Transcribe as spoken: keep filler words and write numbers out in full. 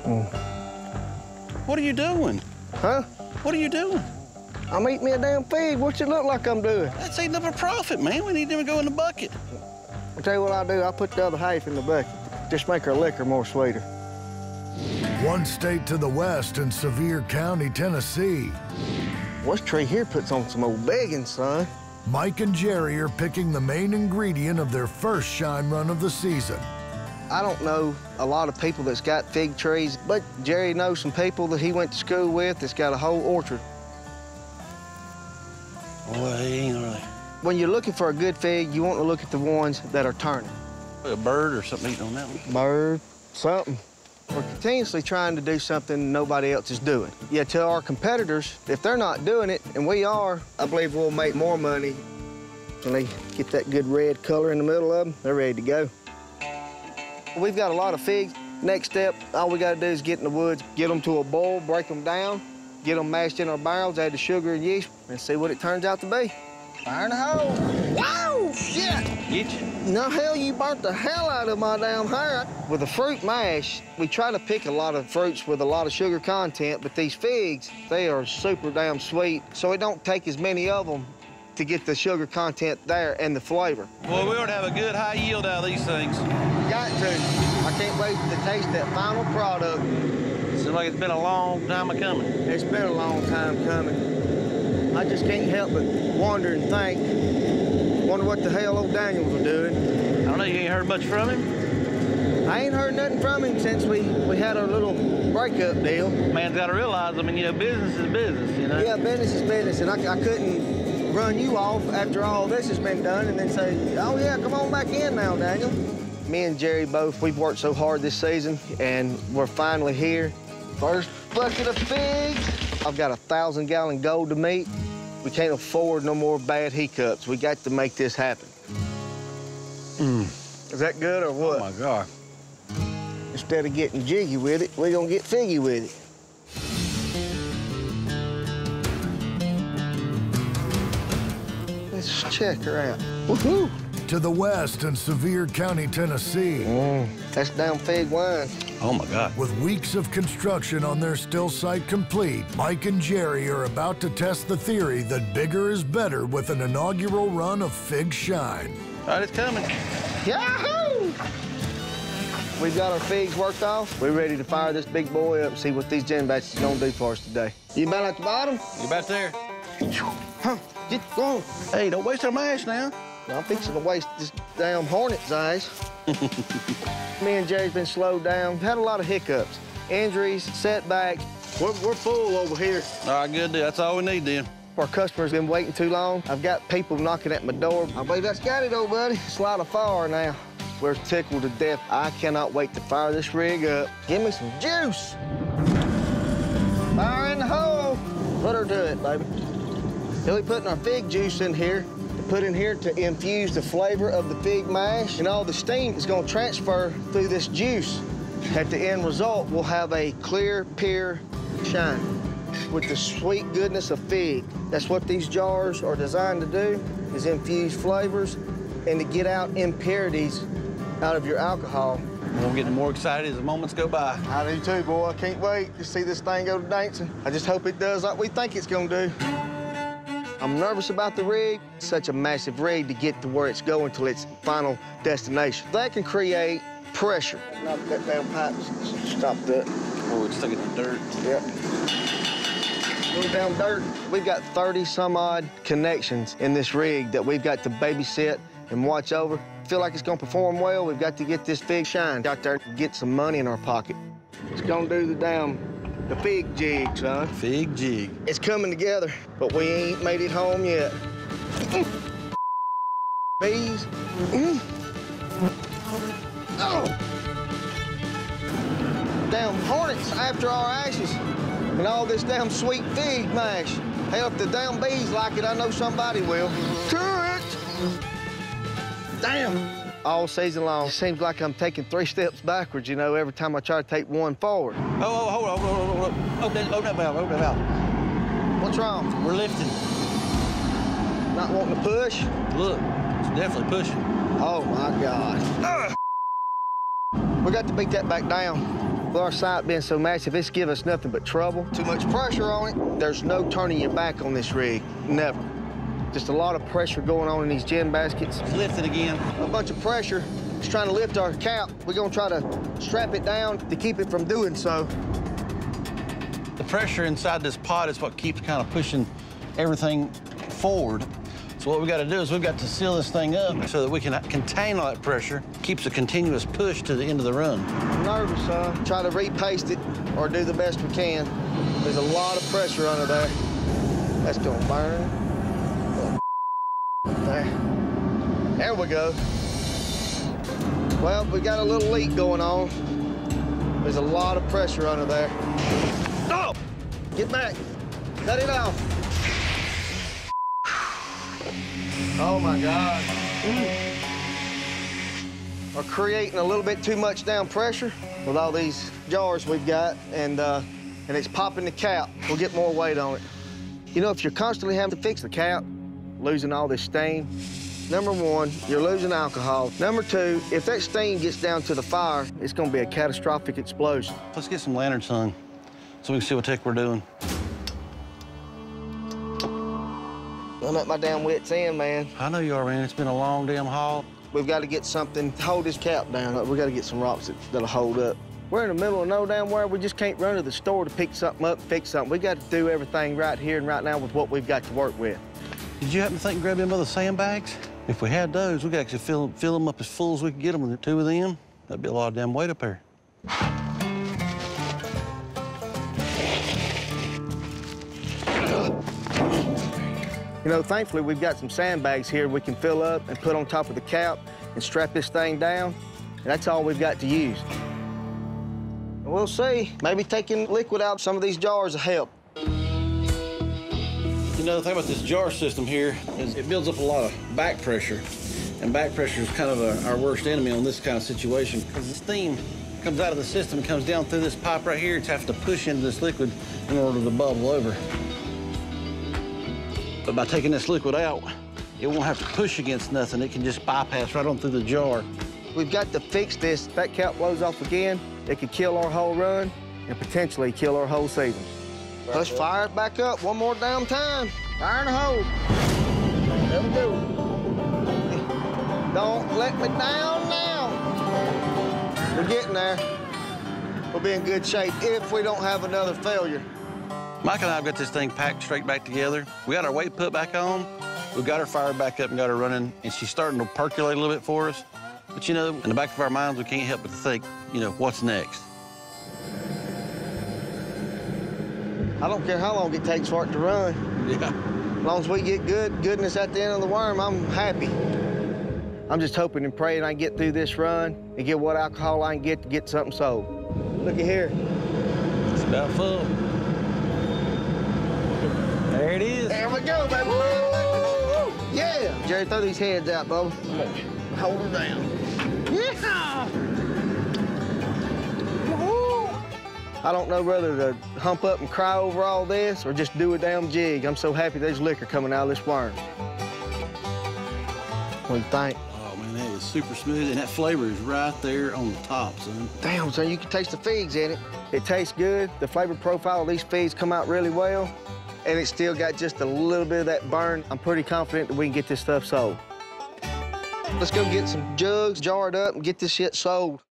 Mm. What are you doing? Huh? What are you doing? I'm eating me a damn fig. What's it look like I'm doing? That's eating up a profit, man. We need them to go in the bucket. I'll tell you what I'll do. I'll put the other half in the bucket. Just make our liquor more sweeter. One state to the west in Sevier County, Tennessee. This tree here puts on some old begging, son. Mike and Jerry are picking the main ingredient of their first shine run of the season. I don't know a lot of people that's got fig trees, but Jerry knows some people that he went to school with that's got a whole orchard. Well, he ain't really. When you're looking for a good fig, you want to look at the ones that are turning. A bird or something eating on that one. Bird, something. We're continuously trying to do something nobody else is doing. Yeah, to our competitors, if they're not doing it, and we are, I believe we'll make more money. When they get that good red color in the middle of them, they're ready to go. We've got a lot of figs. Next step, all we gotta do is get in the woods, get them to a boil, break them down, get them mashed in our barrels, add the sugar and yeast, and see what it turns out to be. Fire in the hole. Wow, shit! Get you? No, hell, you burnt the hell out of my damn hair. With a fruit mash, we try to pick a lot of fruits with a lot of sugar content, but these figs, they are super damn sweet, so it don't take as many of them to get the sugar content there and the flavor. Well, we ought to have a good high yield out of these things. Got to. I can't wait to taste that final product. Seems like it's been a long time a coming. It's been a long time coming. I just can't help but wonder and think, wonder what the hell old Daniels are doing. I don't know, you ain't heard much from him? I ain't heard nothing from him since we, we had our little breakup deal. Man's got to realize, I mean, you know, business is business, you know? Yeah, business is business, and I, I couldn't run you off after all this has been done and then say, oh yeah, come on back in now, Daniel. Me and Jerry both, we've worked so hard this season, and we're finally here. First bucket of figs. I've got a thousand gallon goal to meet. We can't afford no more bad hiccups. We got to make this happen. Mm. Is that good or what? Oh my God. Instead of getting jiggy with it, we're gonna get figgy with it. Let's check her out. Woohoo! To the west in Sevier County, Tennessee. Mm, that's down fig wine. Oh my God. With weeks of construction on their still site complete, Mike and Jerry are about to test the theory that bigger is better with an inaugural run of Fig Shine. All right, it's coming. Yahoo! We've got our figs worked off. We're ready to fire this big boy up and see what these gin batches is gonna do for us today. You about at the bottom? You about there? Huh, get going. Hey, don't waste our mash now. I'm fixing to waste this damn hornet's eyes. Me and Jerry's been slowed down, had a lot of hiccups, injuries, setbacks. We're, we're full over here. All right, good deal. That's all we need then. Our customers been waiting too long. I've got people knocking at my door. I believe that's got it, old buddy. It's a lot of fire now. We're tickled to death. I cannot wait to fire this rig up. Give me some juice. Fire in the hole. Let her do it, baby. We'll be putting our fig juice in here. Put in here to infuse the flavor of the fig mash, and all the steam is gonna transfer through this juice. At the end result, we'll have a clear, pure shine with the sweet goodness of fig. That's what these jars are designed to do, is infuse flavors and to get out impurities out of your alcohol. I'm getting more excited as the moments go by. I do too, boy. I can't wait to see this thing go to dancing. I just hope it does like we think it's gonna do. I'm nervous about the rig. It's such a massive rig to get to where it's going to its final destination. That can create pressure. Knock that down pipe. Stop that. Oh, it's stuck in the dirt. Yep. Little down dirt. We've got thirty some odd connections in this rig that we've got to babysit and watch over. Feel like it's gonna perform well. We've got to get this fig shine out there and get some money in our pocket. It's gonna do the damn The fig jig, son. Fig jig. It's coming together, but we ain't made it home yet. Bees. Oh. Damn hornets after our ashes. And all this damn sweet fig mash. Hell, if the damn bees like it, I know somebody will. Turret! Damn. All season long, it seems like I'm taking three steps backwards, you know, every time I try to take one forward. Oh, oh, hold on, hold on, hold on. Open that, open that valve, open that valve. What's wrong? We're lifting. Not wanting to push? Look, it's definitely pushing. Oh, my God. Ugh. We got to beat that back down. With our site being so massive, it's give us nothing but trouble. Too much pressure on it. There's no turning your back on this rig, never. Just a lot of pressure going on in these gin baskets. Lift it again. A bunch of pressure. It's trying to lift our cap. We're gonna try to strap it down to keep it from doing so. The pressure inside this pot is what keeps kind of pushing everything forward. So what we got to do is we've got to seal this thing up so that we can contain all that pressure, keeps a continuous push to the end of the run. I'm nervous, huh? Try to repaste it or do the best we can. There's a lot of pressure under there. That's gonna burn. There. There we go. Well, we got a little leak going on. There's a lot of pressure under there. Oh! Get back. Cut it off. Oh, my God. Mm. We're creating a little bit too much down pressure with all these jars we've got, and, uh, and it's popping the cap. We'll get more weight on it. You know, if you're constantly having to fix the cap, losing all this steam, number one, you're losing alcohol. Number two, if that steam gets down to the fire, it's gonna be a catastrophic explosion. Let's get some lanterns hung so we can see what the heck we're doing. I'm at my damn wit's end, man. I know you are, man. It's been a long damn haul. We've got to get something to hold this cap down. We got to get some rocks that, that'll hold up. We're in the middle of no damn where. We just can't run to the store to pick something up, fix something. We got to do everything right here and right now with what we've got to work with. Did you happen to think of grabbing them other sandbags? If we had those, we could actually fill, fill them up as full as we could get them with two of them. That'd be a lot of damn weight up there. You know, thankfully, we've got some sandbags here we can fill up and put on top of the cap and strap this thing down. And that's all we've got to use. And we'll see. Maybe taking liquid out of some of these jars will help. You know, the thing about this jar system here is it builds up a lot of back pressure. And back pressure is kind of a, our worst enemy on this kind of situation. Because the steam comes out of the system and comes down through this pipe right here. It's having to push into this liquid in order to bubble over. But by taking this liquid out, it won't have to push against nothing. It can just bypass right on through the jar. We've got to fix this. If that cap blows off again, it could kill our whole run and potentially kill our whole season. Let's fire it back up one more damn time. Fire in the hole. There we go. Don't let me down now. We're getting there. We'll be in good shape if we don't have another failure. Mike and I have got this thing packed straight back together. We got our weight put back on. We've got her fired back up and got her running, and she's starting to percolate a little bit for us. But, you know, in the back of our minds, we can't help but to think, you know, what's next? I don't care how long it takes for it to run. Yeah. As long as we get good goodness at the end of the worm, I'm happy. I'm just hoping and praying I can get through this run and get what alcohol I can get to get something sold. Look at here. It's about full. There it is. There we go, baby. Yeah. Jerry, throw these heads out, Bubba. Hold her down. Yeah. I don't know whether to hump up and cry over all this or just do a damn jig. I'm so happy there's liquor coming out of this worm. What do you think? Oh, man, that is super smooth, and that flavor is right there on the top, son. Damn, son, you can taste the figs in it. It tastes good. The flavor profile of these figs come out really well, and it's still got just a little bit of that burn. I'm pretty confident that we can get this stuff sold. Let's go get some jugs jarred up and get this shit sold.